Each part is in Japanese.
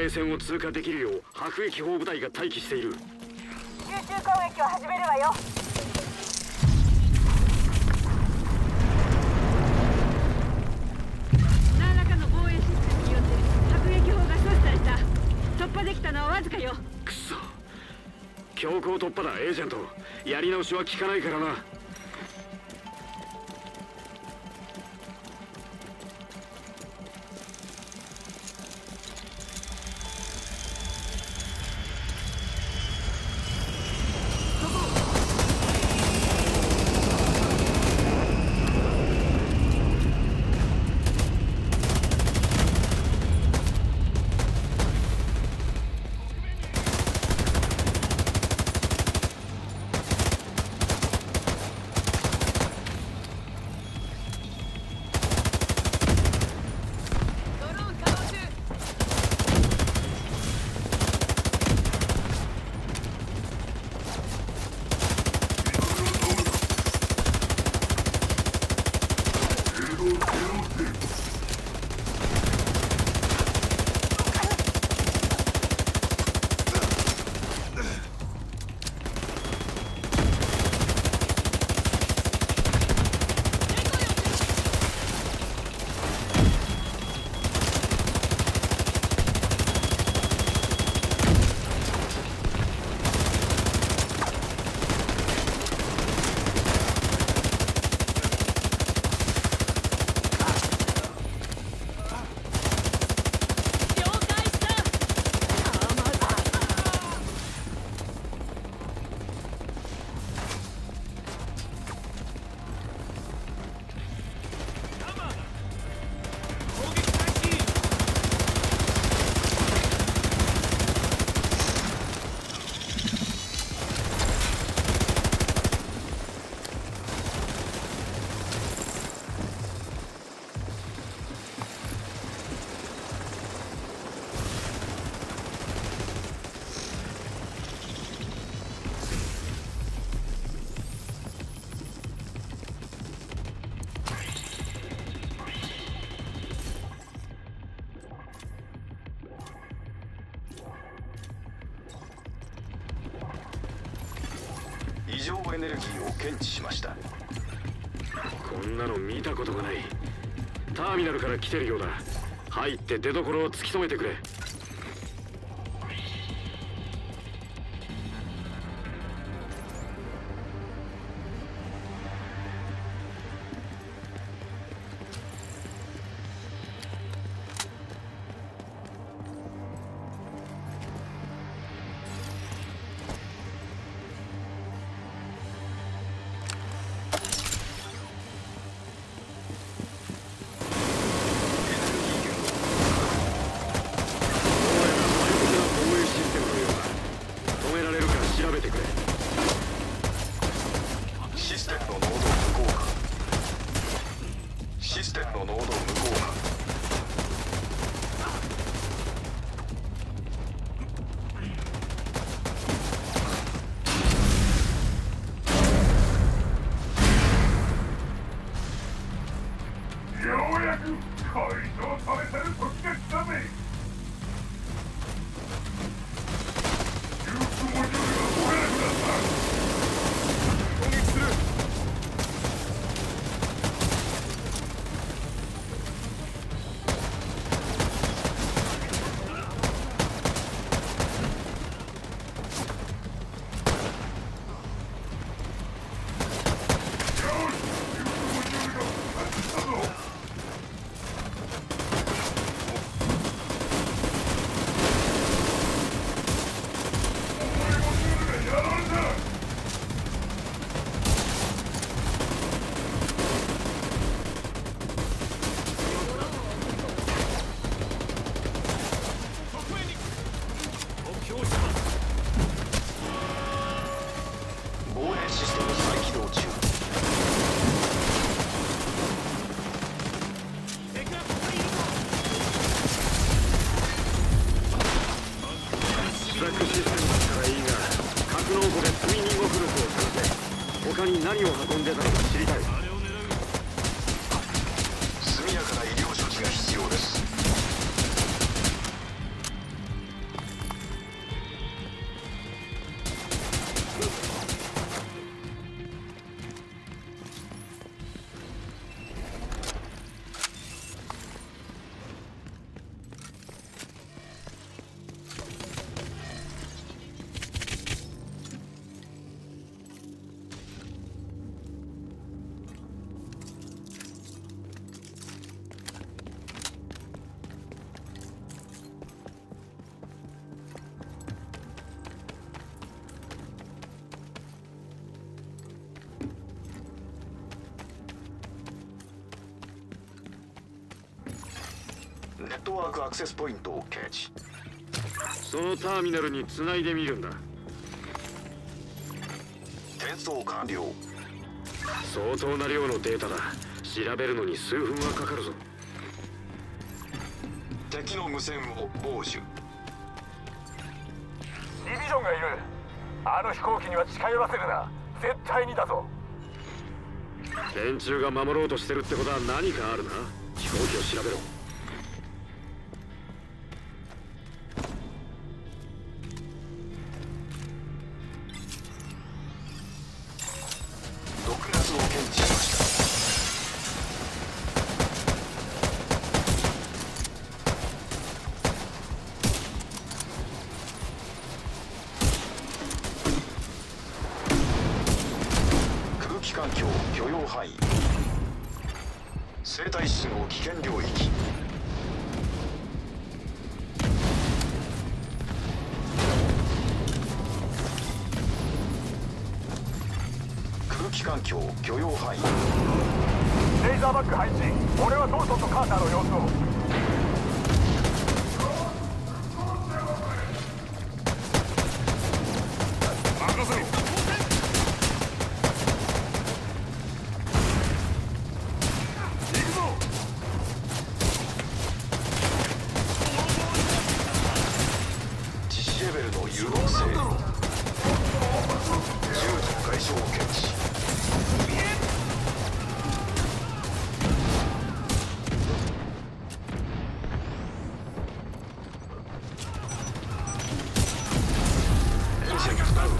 衛線を通過できるよう迫撃砲部隊が待機している。 集中攻撃を始めるわよ。何らかの防衛システムによって迫撃砲が阻止された。突破できたのはわずかよ。 くそ、強行突破だエージェント。やり直しは効かないからな。 異常エネルギーを検知しました。 こんなの見たことがない。ターミナルから来てるようだ。入って出所を突き止めてくれ。他に何を運んでたのか知りたい。 速やかな医療処置が必要です。 ットワークアクセスポイントを検知。 そのターミナルに繋いでみるんだ。 転送完了。 相当な量のデータだ。調べるのに数分はかかるぞ。 敵の無線を傍受。 ディビジョンがいる。あの飛行機には近寄らせるな。絶対にだぞ。 連中が守ろうとしてるってことは何かあるな。飛行機を調べろ。 毒ガスを検知しました。空気環境許容範囲。生体室の危険領域。空気環境許容範囲。 レーザーバック配置。俺はドーソンとカーターの様子を。任せろ。行くぞ。 致死レベルの有毒性。重度外傷を検知。エンジン負担。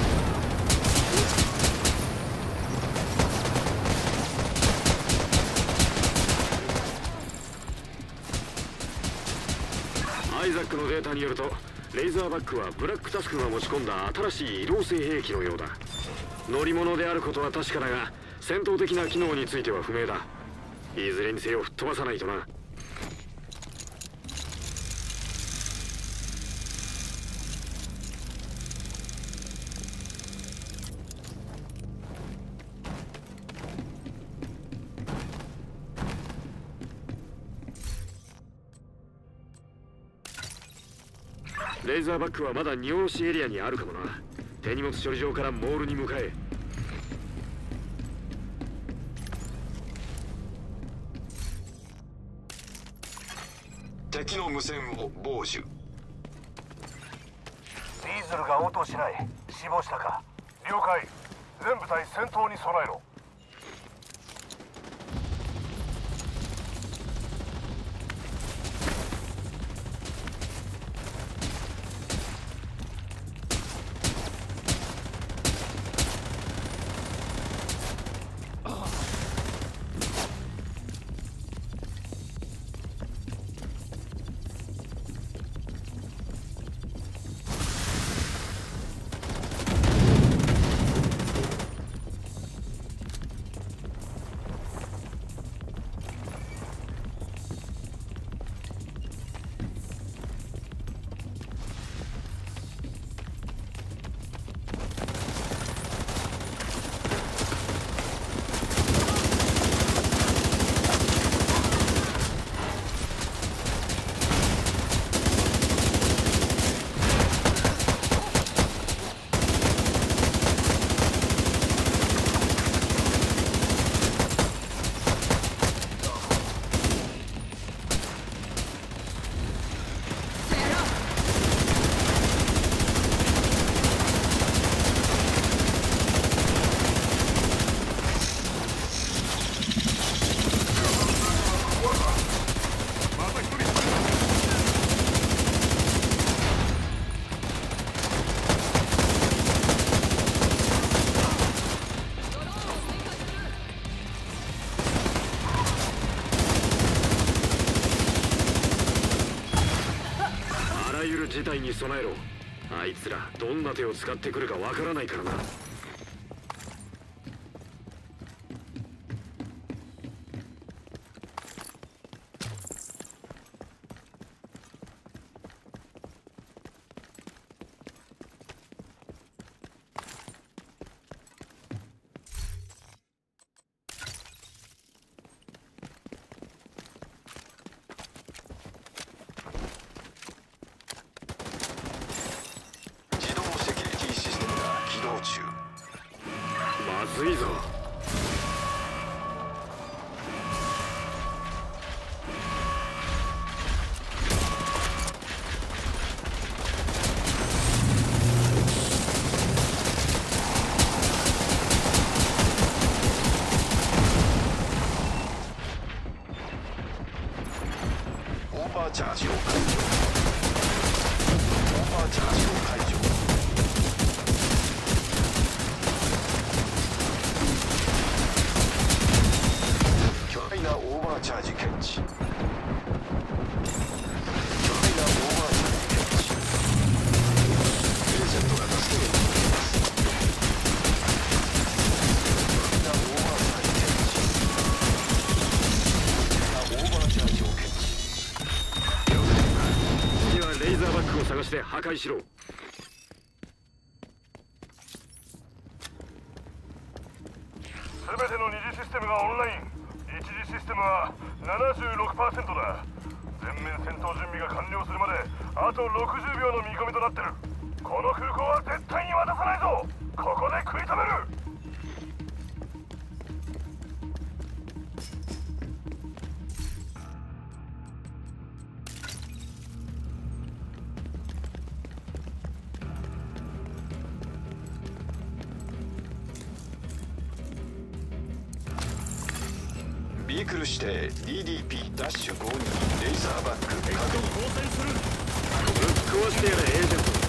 アイザックのデータによると、レイザーバックはブラックタスクが持ち込んだ新しい移動性兵器のようだ。乗り物であることは確かだが、戦闘的な機能については不明だ。いずれにせよ吹っ飛ばさないとな。レーザーバックはまだ荷下ろしエリアにあるかもな。手荷物処理場からモールに向かえ。 敵の無線を傍受。 ディーゼルが応答しない。死亡したか。了解。全部隊戦闘に備えろ。 事態に備えろ。あいつらどんな手を使ってくるかわからないからな。 ぞ。 オーバーチャージを解除。オーバーチャージを解除。巨大なオーバーチャージ検知。巨大なオーバーチャージ検知。エージェントが助けに行きます。巨大なオーバーチャージ検知。巨大なオーバーチャージを検知。 次はレイザーバックを探して破壊しろ。 全ての二次システムがオンライン。一次システムは 76% だ。全面戦闘準備が完了するまであと60秒の見込みとなってる。この空港は絶対に渡さないぞ。ここで食い止める。 ビークル指定 DDP-52 レイザーバック確認。 ぶっ壊してやれ、エージェント。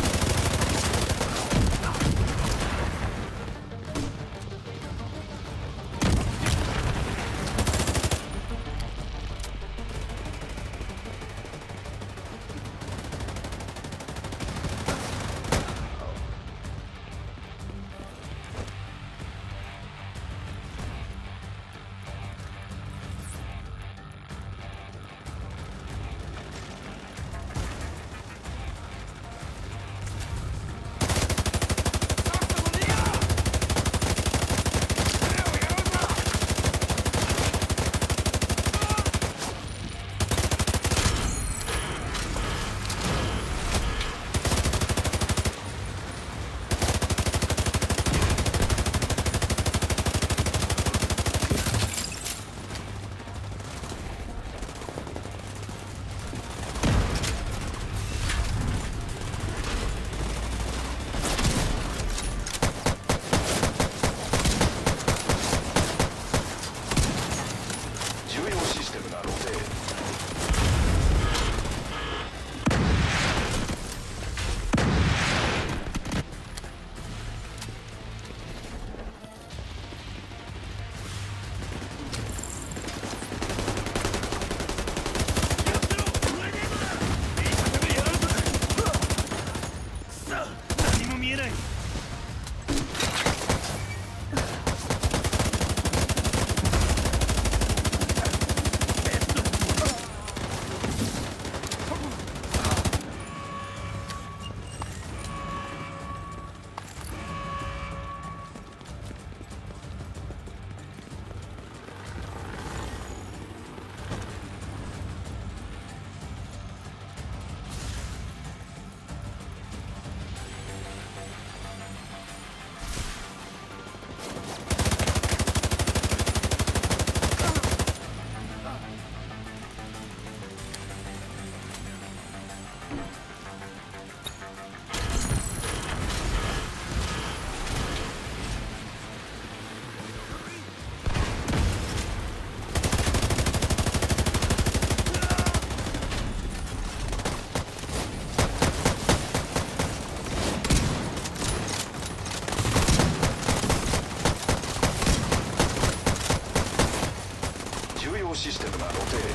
システムが露呈。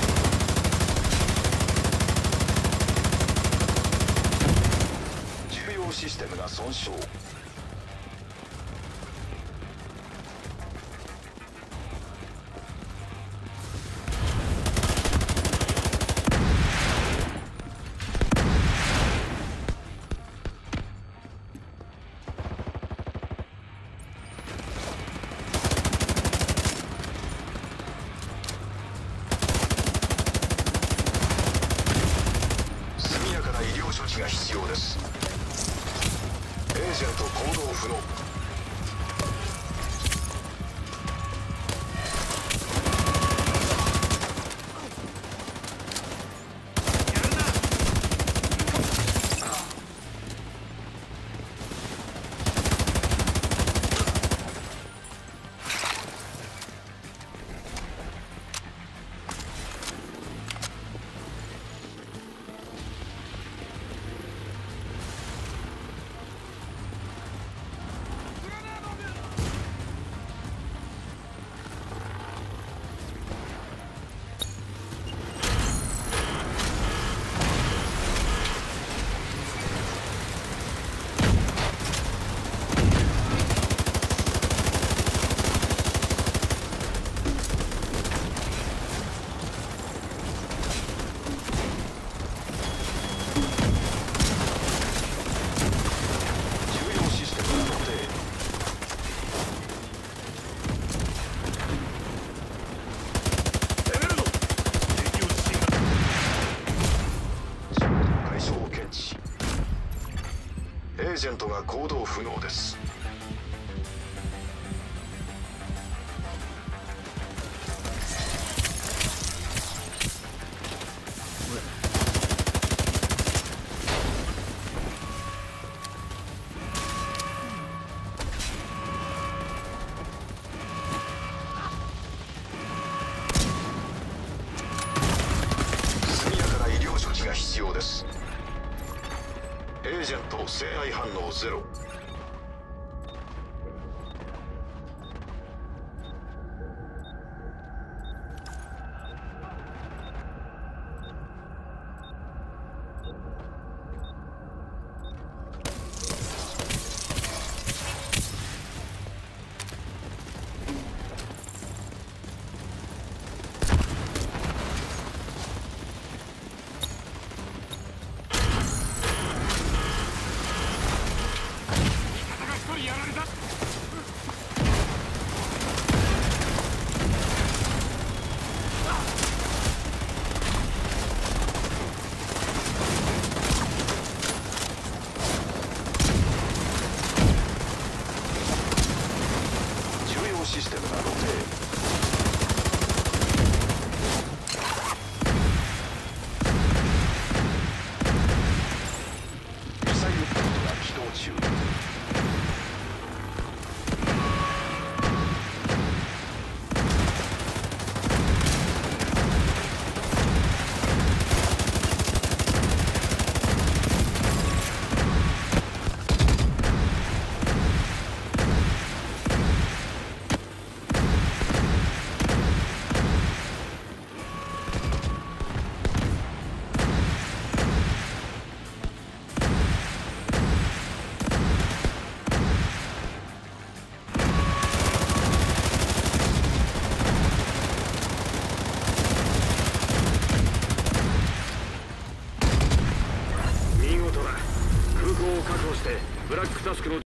重要システムが損傷。処置が必要です。エージェント行動不能。 ジェントが行動不能です。速やかな医療処置が必要です。エージェント性愛反応ゼロ。システムが露呈。ミサイルポートが起動中。 見事だ。空港を確保してブラックタスクの